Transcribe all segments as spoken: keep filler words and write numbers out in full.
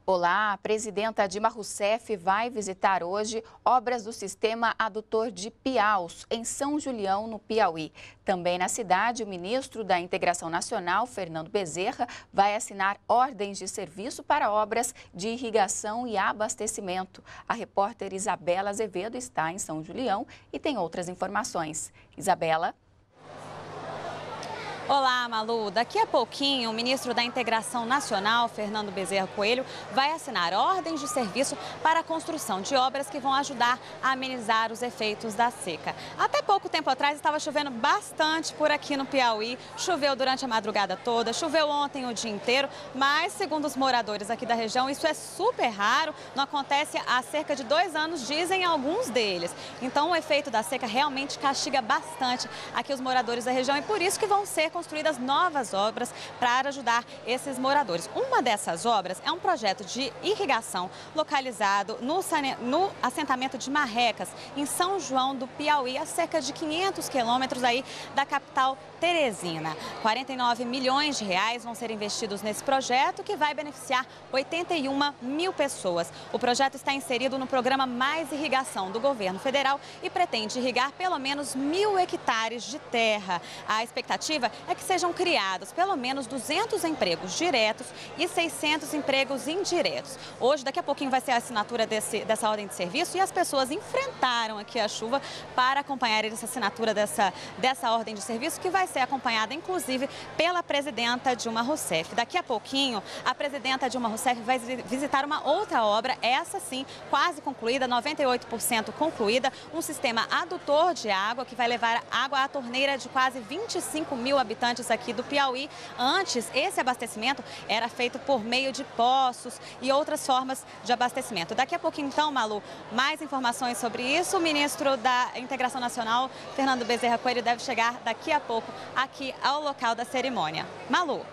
Olá, a presidenta Dilma Rousseff vai visitar hoje obras do sistema adutor de Piaus, em São Julião, no Piauí. Também na cidade, o ministro da Integração Nacional, Fernando Bezerra, vai assinar ordens de serviço para obras de irrigação e abastecimento. A repórter Isabela Azevedo está em São Julião e tem outras informações. Isabela. Olá, Malu. Daqui a pouquinho, o ministro da Integração Nacional, Fernando Bezerra Coelho, vai assinar ordens de serviço para a construção de obras que vão ajudar a amenizar os efeitos da seca. Até pouco tempo atrás estava chovendo bastante por aqui no Piauí. Choveu durante a madrugada toda, choveu ontem o dia inteiro, mas, segundo os moradores aqui da região, isso é super raro, não acontece há cerca de dois anos, dizem alguns deles. Então, o efeito da seca realmente castiga bastante aqui os moradores da região e por isso que vão ser construídas novas obras para ajudar esses moradores. Uma dessas obras é um projeto de irrigação localizado no, no assentamento de Marrecas, em São João do Piauí, a cerca de quinhentos quilômetros aí da capital Teresina. quarenta e nove milhões de reais vão ser investidos nesse projeto, que vai beneficiar oitenta e uma mil pessoas. O projeto está inserido no programa Mais Irrigação do governo federal e pretende irrigar pelo menos mil hectares de terra. A expectativa é que sejam criados pelo menos duzentos empregos diretos e seiscentos empregos indiretos. Hoje, daqui a pouquinho, vai ser a assinatura desse, dessa ordem de serviço e as pessoas enfrentaram aqui a chuva para acompanhar essa assinatura dessa, dessa ordem de serviço, que vai ser acompanhada, inclusive, pela presidenta Dilma Rousseff. Daqui a pouquinho, a presidenta Dilma Rousseff vai visitar uma outra obra, essa sim, quase concluída, noventa e oito por cento concluída, um sistema adutor de água que vai levar água à torneira de quase vinte e cinco mil habitantes aqui do Piauí. Antes, esse abastecimento era feito por meio de poços e outras formas de abastecimento. Daqui a pouquinho, então, Malu, mais informações sobre isso. O ministro da Integração Nacional, Fernando Bezerra Coelho, deve chegar daqui a pouco aqui ao local da cerimônia. Malu.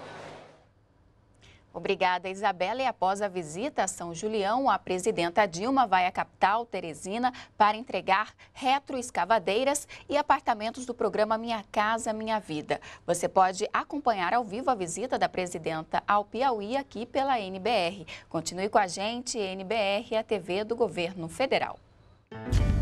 Obrigada, Isabela. E após a visita a São Julião, a presidenta Dilma vai à capital, Teresina, para entregar retroescavadeiras e apartamentos do programa Minha Casa Minha Vida. Você pode acompanhar ao vivo a visita da presidenta ao Piauí aqui pela N B R. Continue com a gente, N B R, a T V do Governo Federal.